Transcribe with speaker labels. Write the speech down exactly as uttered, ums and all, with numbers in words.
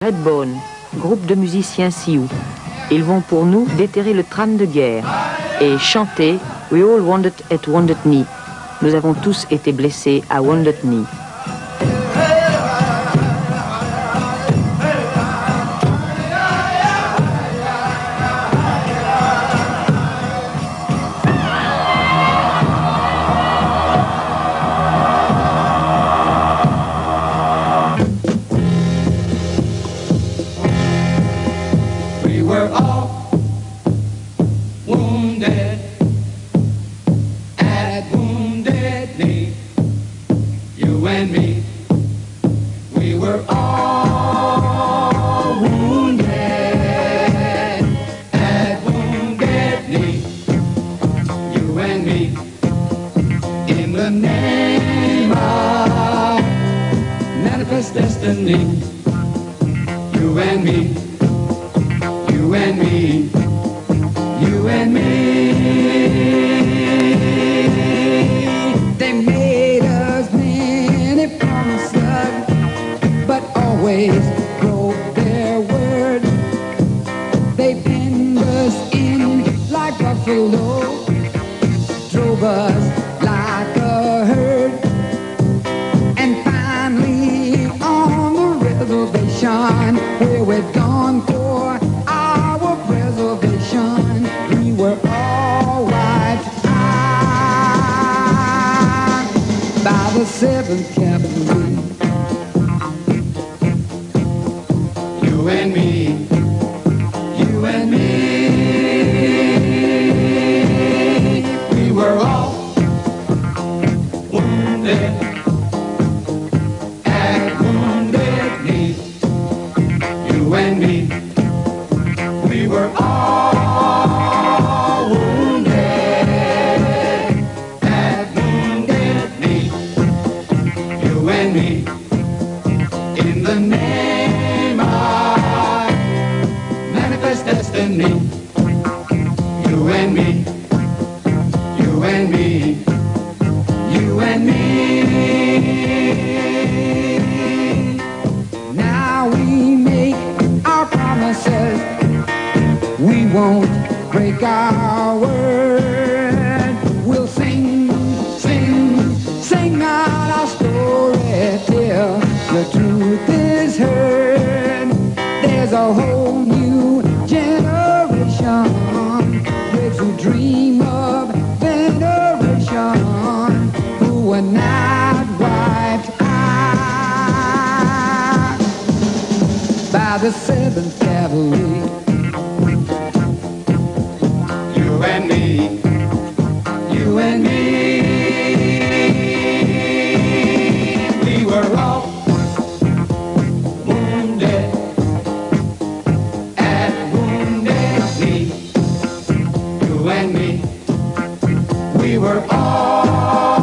Speaker 1: Redbone, groupe de musiciens Sioux. Ils vont pour nous déterrer le tram de guerre et chanter We all wounded at Wounded Knee. Nous avons tous été blessés à Wounded Knee.
Speaker 2: Destiny, you and me, you and me, you and me. They made us many promises, but always broke their word. They pinned us in like buffalo, drove us like a herd, and finally on the reservation where we'd gone for our preservation, we were all wiped out by the Seventh Cavalry. You and me, you and me, we were all wounded. You and me, we were all wounded at Wounded Knee. You and me, in the name of manifest destiny. You and me, you and me, you and me. Now we make our promises, we won't break our word. We'll sing, sing, sing out our story till the truth is heard. There's a whole new generation, kids who dream of veneration, who are not wiped out by the Seventh Cavalry. You and me, you and me, we were all wounded at Wounded Knee. You and me, we were all